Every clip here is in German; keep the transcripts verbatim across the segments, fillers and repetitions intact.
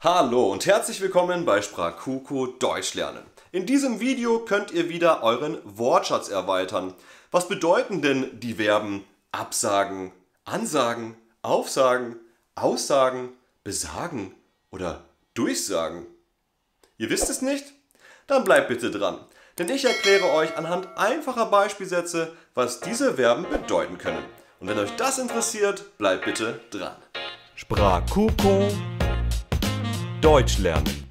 Hallo und herzlich willkommen bei Sprachkuku Deutsch lernen. In diesem Video könnt ihr wieder euren Wortschatz erweitern. Was bedeuten denn die Verben absagen, ansagen, aufsagen, aussagen, besagen oder durchsagen? Ihr wisst es nicht? Dann bleibt bitte dran, denn ich erkläre euch anhand einfacher Beispielsätze, was diese Verben bedeuten können. Und wenn euch das interessiert, bleibt bitte dran. Sprachkuku Deutsch lernen.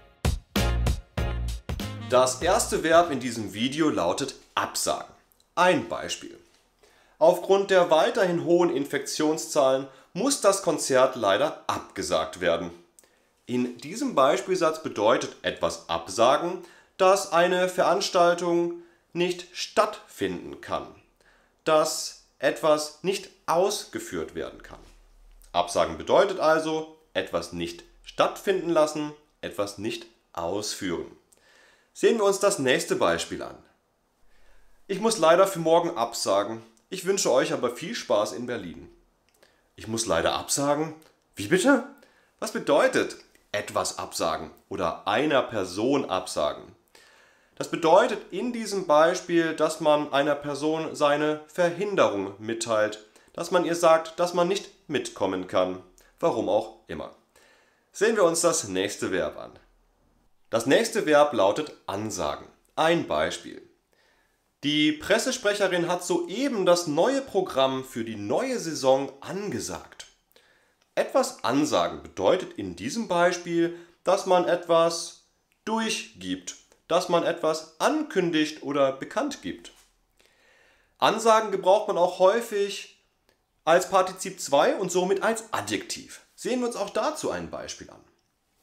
Das erste Verb in diesem Video lautet absagen. Ein Beispiel. Aufgrund der weiterhin hohen Infektionszahlen muss das Konzert leider abgesagt werden. In diesem Beispielsatz bedeutet etwas absagen, dass eine Veranstaltung nicht stattfinden kann, dass etwas nicht ausgeführt werden kann. Absagen bedeutet also etwas nicht stattfinden lassen, etwas nicht ausführen. Sehen wir uns das nächste Beispiel an. Ich muss leider für morgen absagen. Ich wünsche euch aber viel Spaß in Berlin. Ich muss leider absagen? Wie bitte? Was bedeutet etwas absagen oder einer Person absagen? Das bedeutet in diesem Beispiel, dass man einer Person seine Verhinderung mitteilt, dass man ihr sagt, dass man nicht mitkommen kann, warum auch immer. Sehen wir uns das nächste Verb an. Das nächste Verb lautet ansagen. Ein Beispiel. Die Pressesprecherin hat soeben das neue Programm für die neue Saison angesagt. Etwas ansagen bedeutet in diesem Beispiel, dass man etwas durchgibt, dass man etwas ankündigt oder bekannt gibt. Ansagen gebraucht man auch häufig als Partizip zwei und somit als Adjektiv. Sehen wir uns auch dazu ein Beispiel an.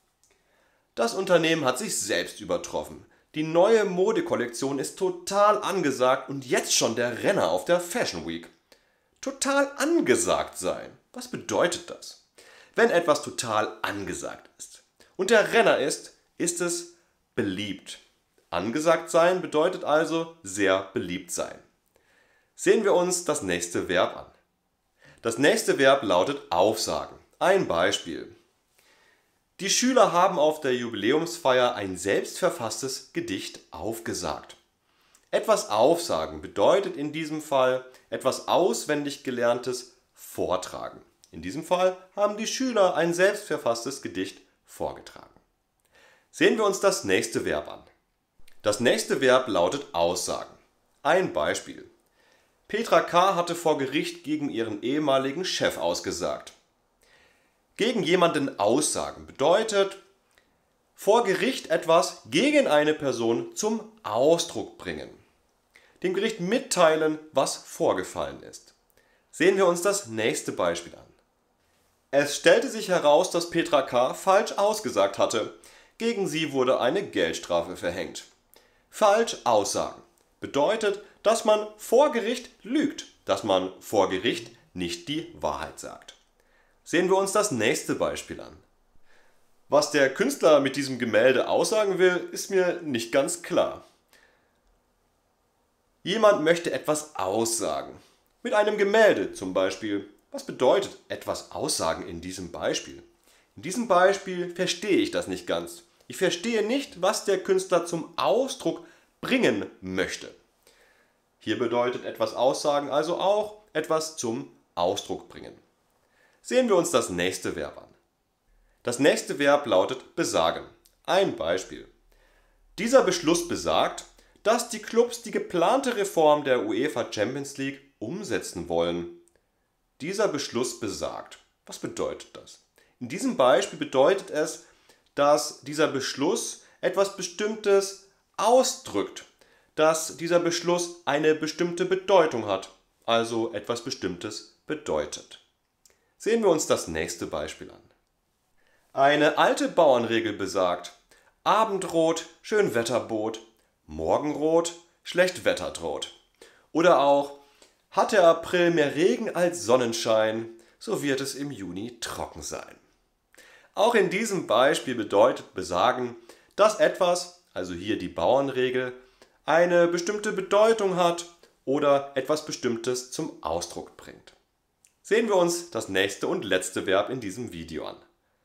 Das Unternehmen hat sich selbst übertroffen. Die neue Modekollektion ist total angesagt und jetzt schon der Renner auf der Fashion Week. Total angesagt sein. Was bedeutet das? Wenn etwas total angesagt ist und der Renner ist, ist es beliebt. Angesagt sein bedeutet also sehr beliebt sein. Sehen wir uns das nächste Verb an. Das nächste Verb lautet aufsagen. Ein Beispiel. Die Schüler haben auf der Jubiläumsfeier ein selbstverfasstes Gedicht aufgesagt. Etwas aufsagen bedeutet in diesem Fall etwas auswendig Gelerntes vortragen. In diesem Fall haben die Schüler ein selbstverfasstes Gedicht vorgetragen. Sehen wir uns das nächste Verb an. Das nächste Verb lautet aussagen. Ein Beispiel. Petra K. hatte vor Gericht gegen ihren ehemaligen Chef ausgesagt. Gegen jemanden aussagen bedeutet vor Gericht etwas gegen eine Person zum Ausdruck bringen. Dem Gericht mitteilen, was vorgefallen ist. Sehen wir uns das nächste Beispiel an. Es stellte sich heraus, dass Petra K. falsch ausgesagt hatte. Gegen sie wurde eine Geldstrafe verhängt. Falsch aussagen bedeutet, dass man vor Gericht lügt, dass man vor Gericht nicht die Wahrheit sagt. Sehen wir uns das nächste Beispiel an. Was der Künstler mit diesem Gemälde aussagen will, ist mir nicht ganz klar. Jemand möchte etwas aussagen. Mit einem Gemälde zum Beispiel. Was bedeutet etwas aussagen in diesem Beispiel? In diesem Beispiel verstehe ich das nicht ganz. Ich verstehe nicht, was der Künstler zum Ausdruck bringen möchte. Hier bedeutet etwas aussagen also auch etwas zum Ausdruck bringen. Sehen wir uns das nächste Verb an. Das nächste Verb lautet besagen. Ein Beispiel. Dieser Beschluss besagt, dass die Clubs die geplante Reform der UEFA Champions League umsetzen wollen. Dieser Beschluss besagt. Was bedeutet das? In diesem Beispiel bedeutet es, dass dieser Beschluss etwas Bestimmtes ausdrückt, dass dieser Beschluss eine bestimmte Bedeutung hat, also etwas Bestimmtes bedeutet. Sehen wir uns das nächste Beispiel an. Eine alte Bauernregel besagt, Abendrot, Schönwetterbot, Morgenrot, Schlechtwetter droht. Oder auch, hat der April mehr Regen als Sonnenschein, so wird es im Juni trocken sein. Auch in diesem Beispiel bedeutet besagen, dass etwas, also hier die Bauernregel, eine bestimmte Bedeutung hat oder etwas Bestimmtes zum Ausdruck bringt. Sehen wir uns das nächste und letzte Verb in diesem Video an.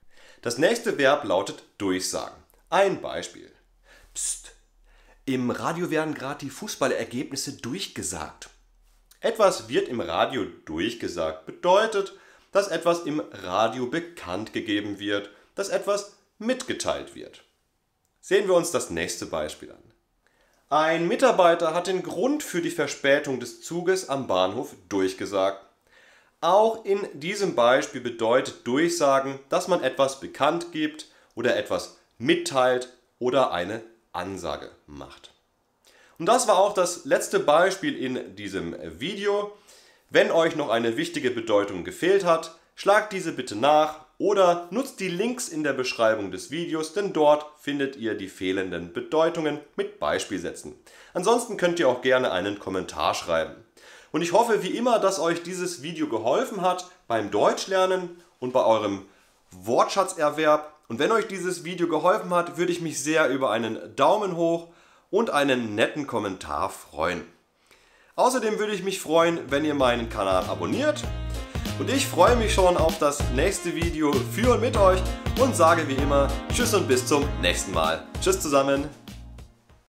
Das nächste Verb lautet durchsagen. Ein Beispiel. Psst, im Radio werden gerade die Fußballergebnisse durchgesagt. Etwas wird im Radio durchgesagt bedeutet, dass etwas im Radio bekannt gegeben wird, dass etwas mitgeteilt wird. Sehen wir uns das nächste Beispiel an. Ein Mitarbeiter hat den Grund für die Verspätung des Zuges am Bahnhof durchgesagt. Auch in diesem Beispiel bedeutet Durchsagen, dass man etwas bekannt gibt oder etwas mitteilt oder eine Ansage macht. Und das war auch das letzte Beispiel in diesem Video. Wenn euch noch eine wichtige Bedeutung gefehlt hat, schlagt diese bitte nach oder nutzt die Links in der Beschreibung des Videos, denn dort findet ihr die fehlenden Bedeutungen mit Beispielsätzen. Ansonsten könnt ihr auch gerne einen Kommentar schreiben. Und ich hoffe wie immer, dass euch dieses Video geholfen hat beim Deutschlernen und bei eurem Wortschatzerwerb. Und wenn euch dieses Video geholfen hat, würde ich mich sehr über einen Daumen hoch und einen netten Kommentar freuen. Außerdem würde ich mich freuen, wenn ihr meinen Kanal abonniert. Und ich freue mich schon auf das nächste Video für und mit euch und sage wie immer Tschüss und bis zum nächsten Mal. Tschüss zusammen.